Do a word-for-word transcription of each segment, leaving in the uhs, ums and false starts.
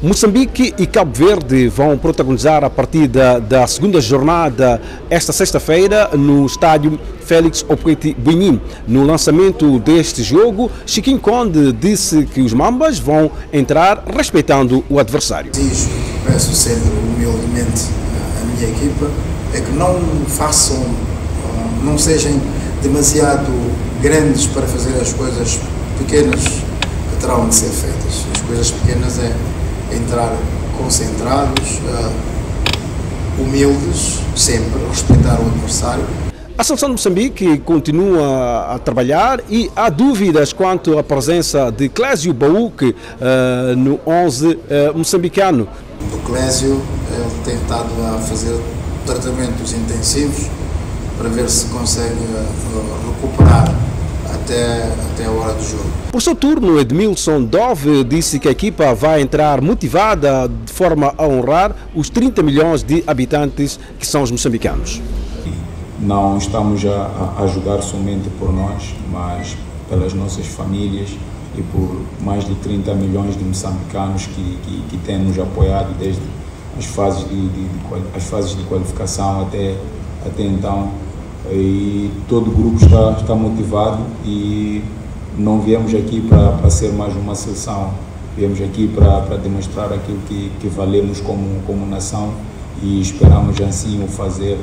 Moçambique e Cabo Verde vão protagonizar a partida da segunda jornada esta sexta-feira no estádio Félix Houphouët-Boigny. No lançamento deste jogo, Chiquinho Conde disse que os Mambas vão entrar respeitando o adversário. Exijo, peço sempre humildemente à minha equipa, é que não façam, não sejam demasiado grandes para fazer as coisas pequenas que terão de ser feitas. As coisas pequenas é entrar concentrados, uh, humildes, sempre, respeitar o adversário. A seleção de Moçambique continua a trabalhar e há dúvidas quanto à presença de Clésio Baúque uh, no onze uh, moçambicano. O Clésio tem estado a fazer tratamentos intensivos para ver se consegue uh, recuperar Até, até a hora do jogo. Por seu turno, Edmilson Dove disse que a equipa vai entrar motivada de forma a honrar os trinta milhões de habitantes que são os moçambicanos. Não estamos a, a jogar somente por nós, mas pelas nossas famílias e por mais de trinta milhões de moçambicanos que, que, que têm nos apoiado desde as fases de, de, de, as fases de qualificação até, até então. E todo o grupo está, está motivado e não viemos aqui para ser mais uma seleção, viemos aqui para demonstrar aquilo que, que valemos como, como nação e esperamos assim o fazer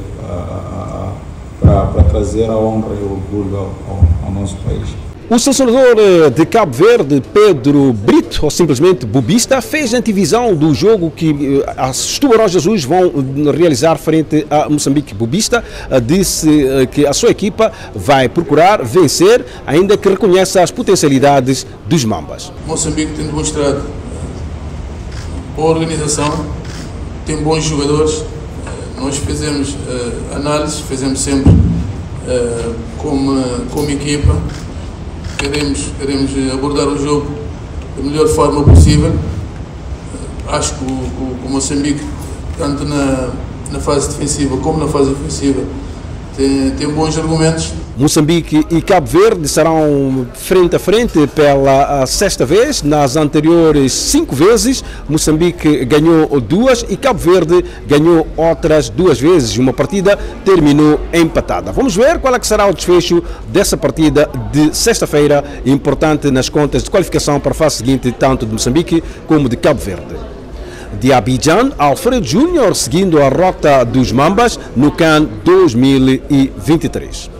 para trazer a honra e o orgulho ao, ao nosso país. O selecionador de Cabo Verde, Pedro Brito, ou simplesmente Bubista, fez antevisão do jogo que as Tubarões Azuis vão realizar frente a Moçambique. Bubista disse que a sua equipa vai procurar vencer, ainda que reconheça as potencialidades dos Mambas. Moçambique tem demonstrado boa organização, tem bons jogadores. Nós fizemos uh, análise, fizemos sempre uh, como, como equipa. Queremos, queremos abordar o jogo da melhor forma possível. Acho que o, o, o Moçambique, tanto na, na fase defensiva como na fase ofensiva, tem, tem bons argumentos. Moçambique e Cabo Verde serão frente a frente pela sexta vez. Nas anteriores cinco vezes, Moçambique ganhou duas e Cabo Verde ganhou outras duas vezes. Uma partida terminou empatada. Vamos ver qual é que será o desfecho dessa partida de sexta-feira, importante nas contas de qualificação para a fase seguinte, tanto de Moçambique como de Cabo Verde. De Abidjan, Alfredo Júnior seguindo a rota dos Mambas no CAN dois mil e vinte e três.